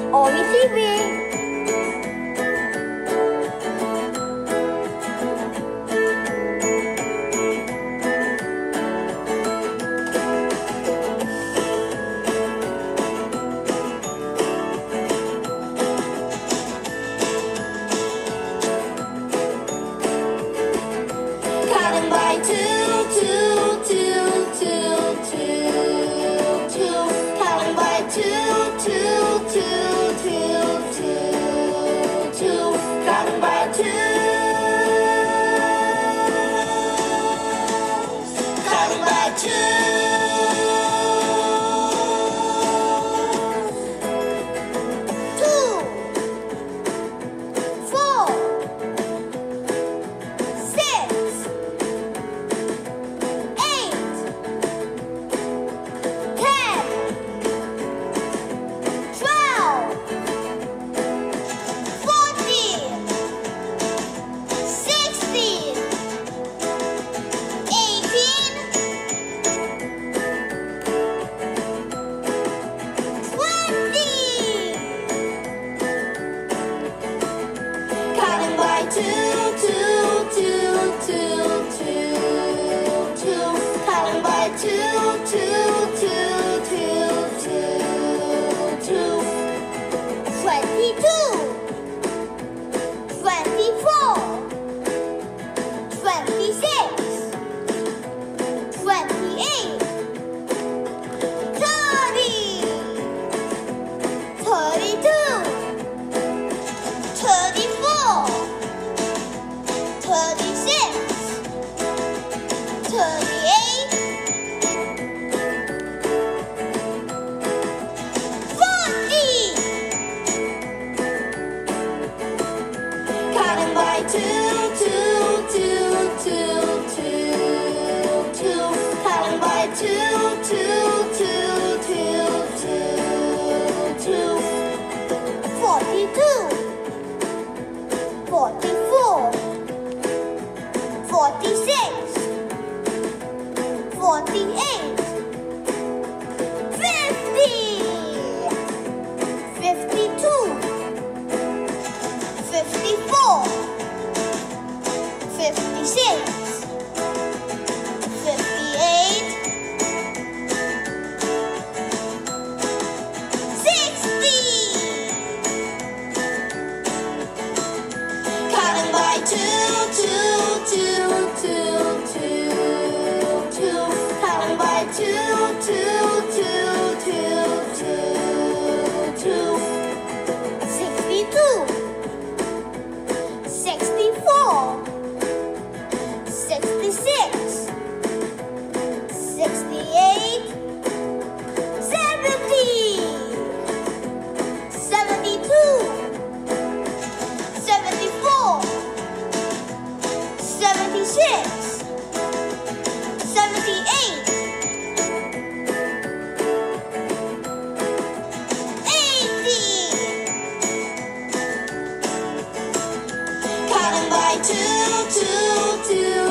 owie TV. Counting by two, two, two, two, two, two. Counting by two, two, two, two, two, two. Counting by two. Counting by two. Two, two, two, two, two, two. Counting by two, two, two, two, two, two. 22, 24, 26, 28, 30, 32, 34, 36, 38, 40. Counting by two, two, two, two, two, two. Counting by two, two, two, two, two, two. 42, 44, 46, 48, 50, 52, 54, 56, 58, 60. Counting by two, two, two, two, two, two. Counting by two, two, two, two, two, two. 62, 64, 66, 68, 70, 72, 74, 76, 78, 80. Counting by two, two, two,